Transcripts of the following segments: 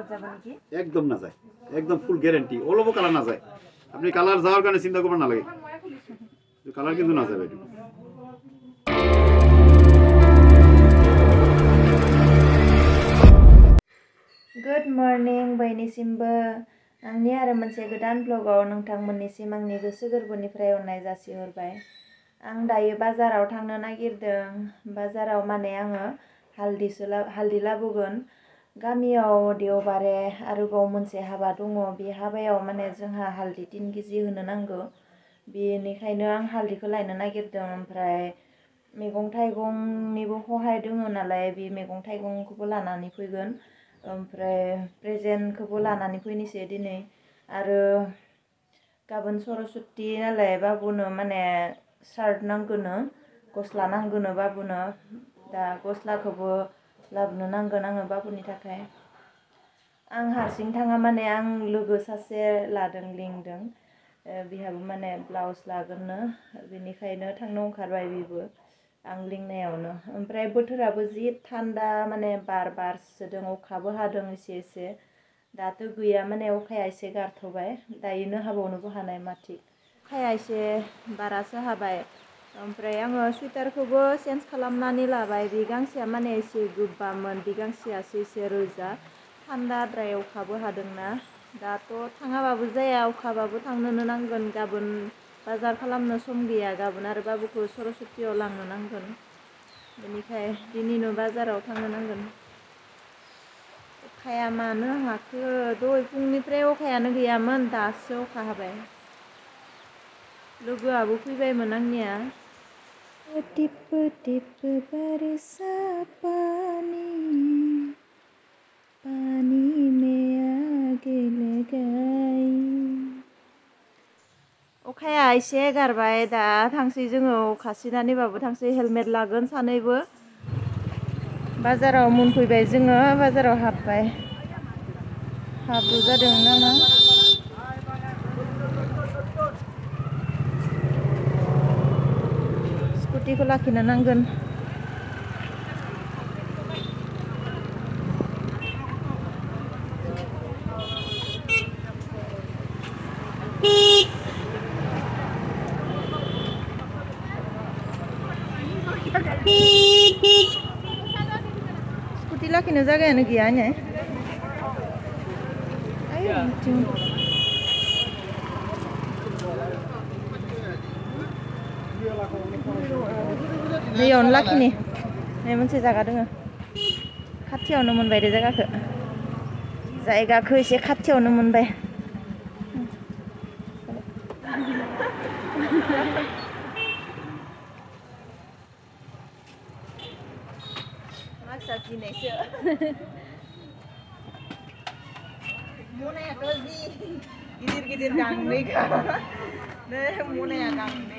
যাবে নাকি? একদম না যায়, একদম ফুল গ্যারান্টি অলবো কালার না যায়। আপনি কালার যাওয়ার কারণে চিন্তা করবেন না লাগে, কালার কিন্তু না যাবে। गुड मर्निं बयनिसिमबो आंनि आरो मोनसे गोदान ब्लगाव नोंथांमोननिसिम आंनि गोसो गोरबोनिफ्राय अननाय जासिहरबाय। आं दायो बाजाराव थांनो नागिरदों। बाजाराव माने आङो हालदि लाबोगोन। गामियाव देवबारे आरोबाव मोनसे हाबा दङ। बे हाबायाव माने जोंहा हालदि 3 केजि होनो नांगौ। बेनिखायनो आं हालदिखौ लायनो नागिरदों। ओमफ्राय मैगं थाइगंनिबो सहाय दङ नालाय बे मैगं थाइगंखौबो लानानै फैगोन। ओमफ्राय प्रेजेन्टखौबो लानानै फैनोसै दिनै। आरो गाबोन सरस्वती नालाय बाबुनो माने सार्ट नांगौनो, गस्ला नांगौनो बाबुनो। दा गस्लाखौबो लाबोनो नांगोन आङो बाबुनि थाखाय। आं हारसिं थाङा माने आं लोगो सासे लादों, लिंदों। बिहाबो माने ब्लाउस लागोननो, बेनिखायनो थांनो ओंखारबाय बेबो आं लिंनायावनो। ओमफ्राय बोथोराबो जि थान्दा, माने बार बारसोदों, अखाबो हादों एसे एसे। दाथ' गैया, माने अखाया एसे गारथ'बाय, दायोनो हाबावनोबो हानाय मा थिग। अखाया एसे बारासो हाबाय। ओमफ्राय आङो सुइटारखौबो चेन्ज खालामनानै लाबाय। बे गांसेया माने एसे गोबामोन, बे गांसेयासो एसे रोजा। थान्दाद्राय अखाबो हादोंना। दाथ' थाङाबाबो जाया, अखाबाबो थांनोनो नांगोन। गाबोन बाजार खालामनो सम गैया, गाबोन आरो बाबुखौ सरस्वतीयाव लांनो नांगोन। बेनिखाय दिनैनो बाजाराव थांनो नांगोन। अखाया मानो हाखो? दहाय फुंनिफ्राय अखायानो गैयामोन, दासो अखा हाबाय। लोगोआबो फैबायमोन आंनिया। टिप टिप बरसा पानी, पानी में आगे लगाई। अखाया एसे गारबाय, दा थांसै जोङो। अखा सिनानैबाबो थांसै, हेलमेट लागोन सानैबो। बाजाराव मोनफैबाय जोङो, बाजाराव हाबबाय। हाब्रु जादों नामा? स्कुटिखौ लाखिनो नांगोन। स्कुटि लाखिनो जायगायानो गैया ने? नैयावनो लाखिनि, नै मोनसे जायगा दङ। खाथियावनो मोनबाय दे जायगाखौ। जायगाखौ एसे खाथियावनो मोनबाय। मानसिया गिनायसो। मनायाथ' जि गिदिर गिदिर गांनै मनाया गांनै।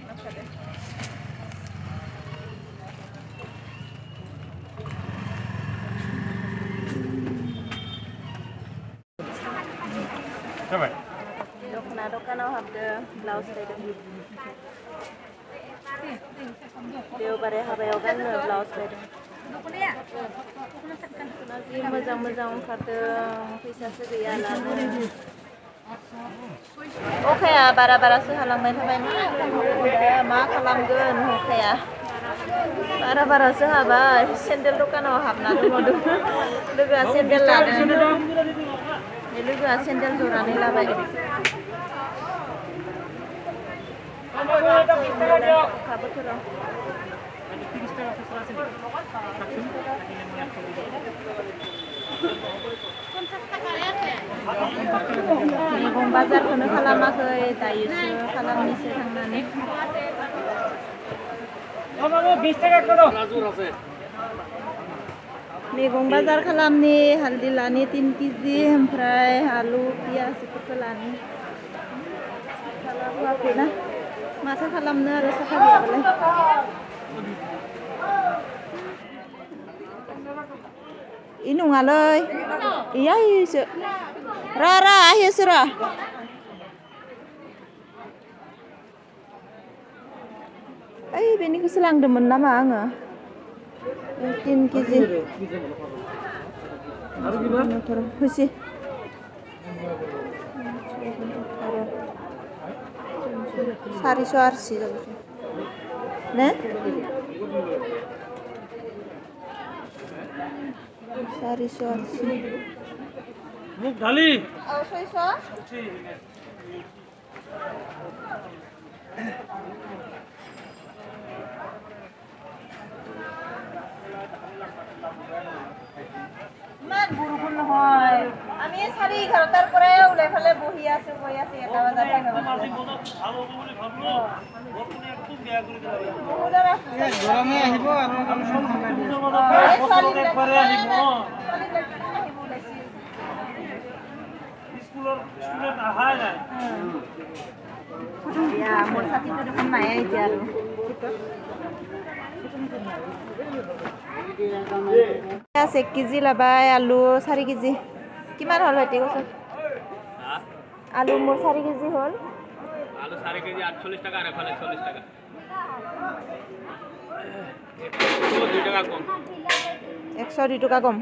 जाबाय। दख'ना दखानाव हाबदों, ब्लाउस बायदों। देवबारे हाबायाव गाननो ब्लाउस बायदों। जि मोजां मोजां ओंखारदों, फैसासो गैया लानो। अखाया बारा बारासो हालांबाय थाबाय। मा खालामगोन अखाया? बारा बारासो हाबाय। सेन्देल दखानाव हाबना दङ। लोगोआ सेन्देल लादों। लोगोआ सेन्देल जरानै लाबाय। अखा बोथोराव मैगं बाजारखौनो खालामाखै, दायोसो खालामनोसै थांनानै। मैगं बाजार खालामनि, हालदि लानि 3 केजि, ओमफ्राय आलु पियाज बेफोरखौ लानि। खालामथ'वाखैना, माथो खालामनो आरो साथा गैयाबालाय। इ नङालै, इयासो र' आहियोसो र'। ओइ बेनिखौसो लांदोंमोन नामा आङो? 3 केजि। खुशी सारिस' आरसि जाबाय ने सारिस' आरसि मुग ढाली 600 ইমান বৰষুণ নহয় আমি 11:30 পৰাই ওলাই ফালে বহি আছো 1টা বজাত গৰমে আহিব আৰু স্কুলৰ ষ্টুডেন্ট আহাই নাই মোৰ ছাতিটো দেখোন নাই এতিয়া আৰু পিঁয়াজ 1 কেজি লাবাই আলু 4 কেজি কিমান হ'ল ভাইটি কৈছ আলু মোৰ 4 কেজি হ'ল আলু 4 কেজি 48 টাকা আর এখানে 40 টাকা 2 টাকা কম 102 টাকা কম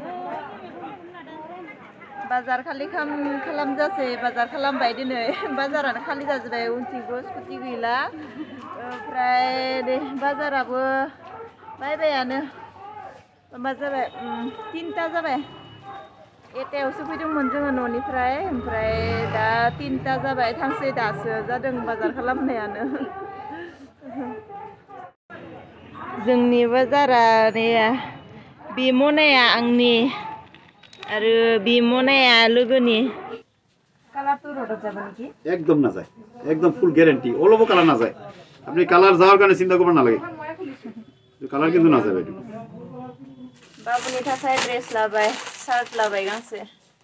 बाजार खालि खालाम जासै बाजार खालामबाय दिनै बाजारानो खालि जाजोबबाय उनथिंबो स्कुटि गैला ओमफ्राय बाजाराबो बायबायानो मा जाबाय 3टा जाबाय 1टायावसो फैदोंमोन जोङो न'निफ्राय ओमफ्राय दा 3टा जाबाय थांसै दासो जादों बाजार खालामनायानो जोंनि बाजारा ने बे मनाया आंनि आरो बे मनाया लोगोनि কালার তো রোড যাবে নাকি একদম না যায় একদম full guarantee all over colour না যায় আপনি কালার যাওয়ার কারণে চিন্তা করবেন না লাগে কালার কিন্তু না যাবে बाबुनि थाखाय ड्रेस लाबाय शार्ट लाबाय गांसे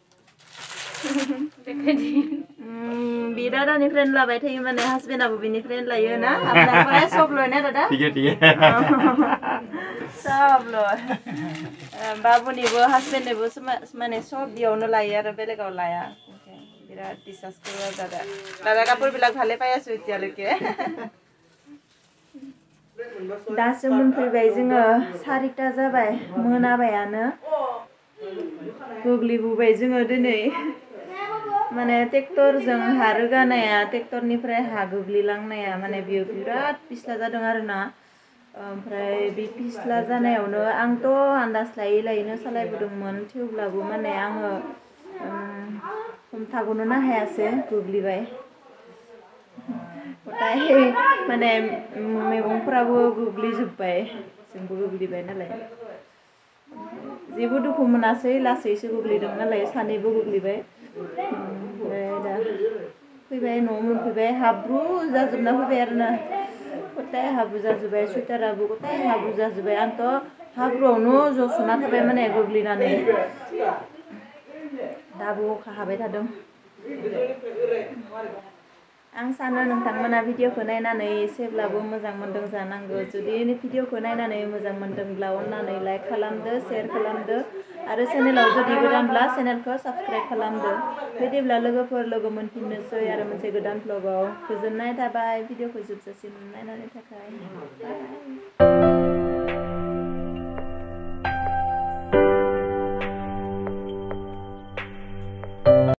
बे दादानिफ्रायनो लाबाय थायो माने हासबेन्डआबो बिनिफ्रायनो लायो ना आपनार सब लय ना दादा ठीक है सब लय बाबुनिबो हासबेन्डनिबो माने सब बियावनो लायो आरो बेलेगाव लाया बिराद डिसास करो दादा कापोरबिलाक भाले पाइ आছো एतियालैके दासो मोनफैबाय जोङो 4टा जाबाय मोनाबायानो गोग्लैबोबाय जोङो दिनै माने ट्रेक्टरजों हा रोगानाया ट्रेक्टरनिफ्राय हा गोग्लैलांनाया माने बियो बिराद पिस्ला जादों आरोना ओमफ्राय बे पिस्ला जानायावनो आंथ' आन्दाज लायैनो सालायबोदोंमोन थेवब्लाबो माने आङो हमथाग'नोनो हायासै गोग्लैबाय गथाय माने मैगंफोराबो गोग्लैजोब्बाय जोंबो गोग्लैबाय नालाय जेबो दुखु मोनासै लासैसो गोग्लैदों नालाय सानैबो गोग्लैबाय ओमफ्राय दा फैबाय न'आव मोनफैबाय हाब्रु जाजोबना फैबाय आरोना गथाय हाब्रु जाजोब्बाय सुइटाराबो गथाय हाब्रु जाजोब्बाय आंथ' हाब्रुआवनो जस'ना थाबाय माने गोग्लैनानै दाबो अखा हाबाय थादों आं सानो नोंथांमोना भिडिअखौ नायनानै एसेब्लाबो मोजां मोनदों जानांगौ जुदि भिडिअखौ नायनानै मोजां मोनदोंब्ला अननानै लाइक खालामदो शेयार खालामदो आरो चेनेलाव जुदि गोदानब्ला चेनेलखौ साबस्क्राइब खालामदो बिदिब्ला लोगोफोर लोगो मोनफिननोसै आरो मोनसे गोदान भ्लगाव गोजोननाय थाबाय भिडिअखौ जोबजासिम नायनायनि थाखाय बाय